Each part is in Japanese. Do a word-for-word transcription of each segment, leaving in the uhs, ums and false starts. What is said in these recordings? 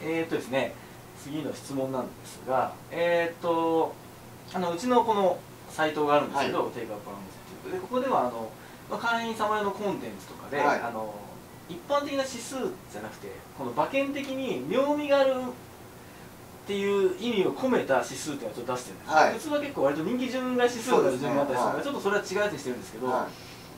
えーっとですね、次の質問なんですが、えーっとあのうちのこのサイトがあるんですけど、はい、テイクアップアンドで、ここではあの、まあ、会員様用のコンテンツとかで、はい、あの一般的な指数じゃなくて、この馬券的に妙味があるっていう意味を込めた指数っていうのをちょっと出してるんです、はい、普通は結構割と人気順が指数が順があったりするので、ちょっとそれは違うやつにしてるんですけど、はい、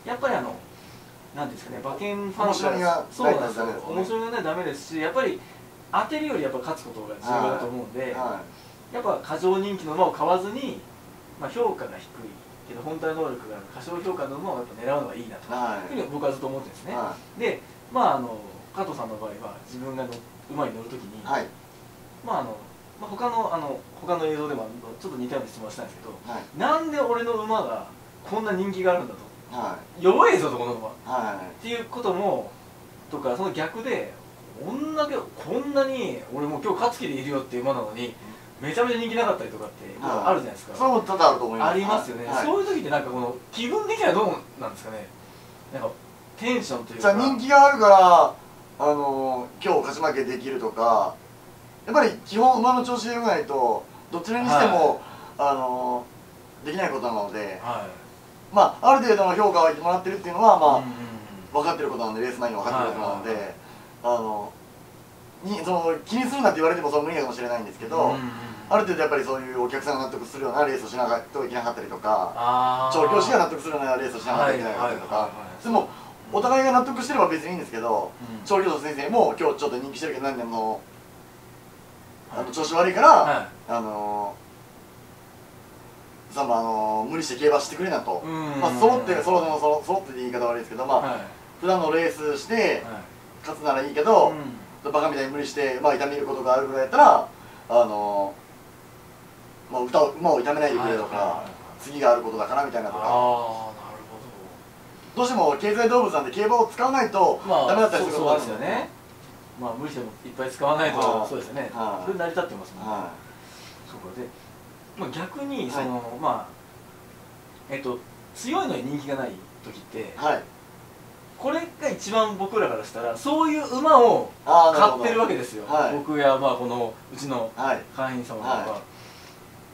やっぱりあのなんですかね、馬券ファンがそうなんですよ、面白みがないとダメですし、やっぱり当てるよりやっぱ勝つことが重要だと思うんで、はいはい、やっぱ過剰人気の馬を買わずに、まあ、評価が低いけど本体能力がある過小評価の馬をやっぱ狙うのがいいなというふうに僕はずっと思ってるんですね、はい、でまああの加藤さんの場合は自分がの馬に乗るときに、はい、まああのまあ、他のあの他の映像でもちょっと似たような質問をしたんですけど、はい、なんで俺の馬がこんな人気があるんだと、はい、弱いぞとこの馬、はい、っていうこともとか、その逆でこんだけこんなに俺もう今日勝つ気でいるよっていう馬なのにめちゃめちゃ人気なかったりとかってあるじゃないですか。 そう多々あると思います。 ありますよね、はい、そういう時ってなんかこの気分的にはどうなんですかね。なんかテンションというか、 じゃあ人気があるからあの今日勝ち負けできるとか、やっぱり基本馬の調子が良くないとどちらにしても、はい、あのできないことなので、はい、まあある程度の評価を言ってもらってるっていうのはまあ、うんうん、分かってることなので、レース前に分かってることなので、はいはいはい、あのにその気にするなって言われてもその無理かもしれないんですけど、うんうん、ある程度やっぱりそういうお客さんが納得するようなレースをしなきゃいけなかったりとか、調教師が納得するようなレースをしなきゃいけなかったりとか、でもお互いが納得してれば別にいいんですけど、うん、調教師先生も今日ちょっと人気してるけど何でもあの調子悪いから、はい、あのさんばんあの無理して競馬してくれなと、まあ揃って揃って揃揃ってって言い方悪いですけど、まあ、はい、普段のレースして、はい、勝つならいいけど、うん、バカみたいに無理してまあ痛めることがあるぐらいやったら、あのまあ歌を馬を痛めないでくれとか、次があることだからみたいなとか。ああ、なるほど。どうしても経済動物なんで競馬を使わないとダメだったりすることがあるんですよね。 まあ無理してもいっぱい使わないと、そうですよね、それ成り立ってますもんね。そうか、で、まあ、逆にその、はい、まあえっと強いのに人気がない時って、はい、これが一番僕らからしたらそういう馬を買ってるわけですよ、はい、僕やまあこのうちの会員様とか、はい、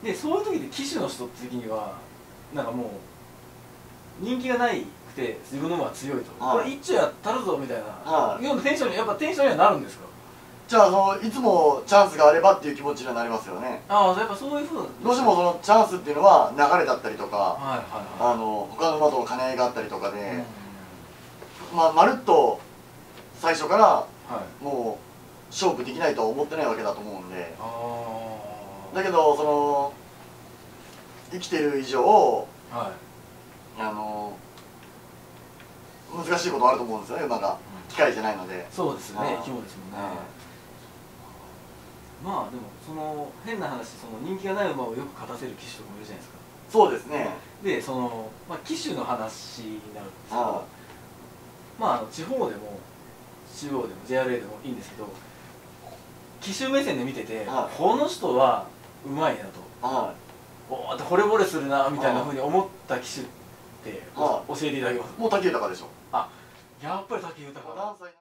でそういう時で騎手の人的にはなんかもう人気がないくて自分の馬が強いと、はい、これ一丁やったるぞみたいな、はい、テンションにやっぱテンションにはなるんですか。 じゃあそのいつもチャンスがあればっていう気持ちにはなりますよね。 ああ、やっぱそういうふうなどうしてもそのチャンスっていうのは流れだったりとか、あの他の馬との兼ね合いがあったりとかで、うん、まあまるっと最初から、はい、もう勝負できないとは思ってないわけだと思うんで、あだけどその生きてる以上、はい、あの難しいことあると思うんですよね、馬が、うん、機械じゃないので。 そうですね、生き物ですもんね。まあでもその変な話、その人気がない馬をよく勝たせる騎手とかもいるじゃないですか。 そうですね。 でその、まあ、騎手の話になるんですけど、まあ地方でも中央でも ジェイアールエー でもいいんですけど、騎手目線で見てて、この人はうまいなと、おおって惚れ惚れするなみたいなふうに思った騎手って教えていただけますか。 もう武豊でしょ。 あ、やっぱり武豊。